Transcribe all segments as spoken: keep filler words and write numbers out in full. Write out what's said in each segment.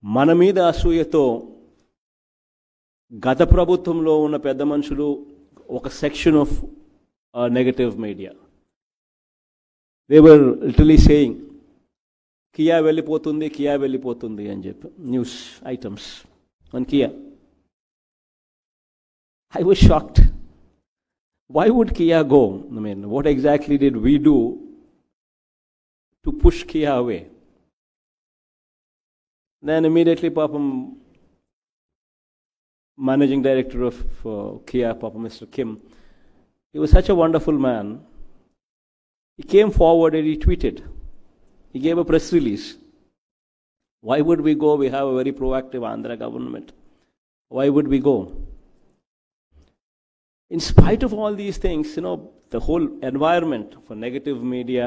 మన మీద అసూయతో గత ప్రభుత్వంలో ఉన్న పెద్ద మనుషులు ఒక section of negative media they were literally saying కియా వెళ్ళిపోతుంది కియా వెళ్ళిపోతుంది అని చెప్పి న్యూస్ ఐటమ్స్ ఆన్ కియా. I was shocked. Why would Kia go? I mean, what exactly did we do to push Kia away? Then immediately, Papam, managing director of uh, Kia, Papa Mister Kim, he was such a wonderful man. He came forward and he tweeted. He gave a press release. Why would we go? We have a very proactive Andhra government. Why would we go? In spite of all these things, you know, the whole environment for negative media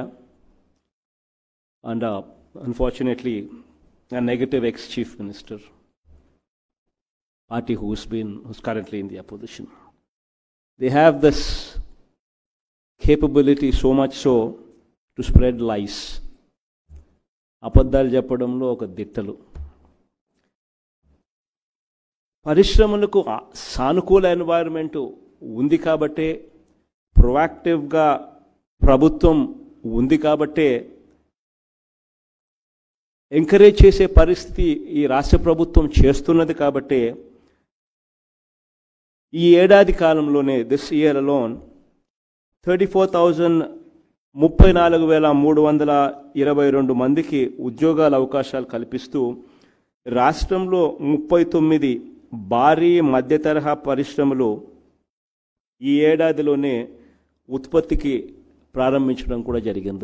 and uh, unfortunately a negative ex-chief minister, party who's been, who's currently in the opposition, they have this capability so much so to spread lies. అబద్ధాలు చెప్పడంలో ఒక దిట్టలు. పరిశ్రమలకు సానుకూల environment ఉంది కాబట్టే, ప్రొయాక్టివ్గా ప్రభుత్వం ఉంది కాబట్టే, ఎంకరేజ్ చేసే పరిస్థితి ఈ రాష్ట్ర ప్రభుత్వం చేస్తున్నది కాబట్టే ఈ ఏడాది కాలంలోనే this year alone thirty four thousand ముప్పై నాలుగు వేల మూడు వందల ఇరవై రెండు మందికి ఉద్యోగాల అవకాశాలు కల్పిస్తూ రాష్ట్రంలో ముప్పై తొమ్మిది భారీ మధ్య తరహా పరిశ్రమలు ఈ ఏడాదిలోనే ఉత్పత్తికి ప్రారంభించడం కూడా జరిగింది.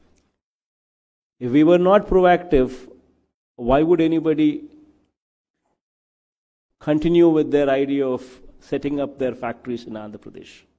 If we were not proactive, why would anybody continue with their idea of setting up their factories in Andhra Pradesh?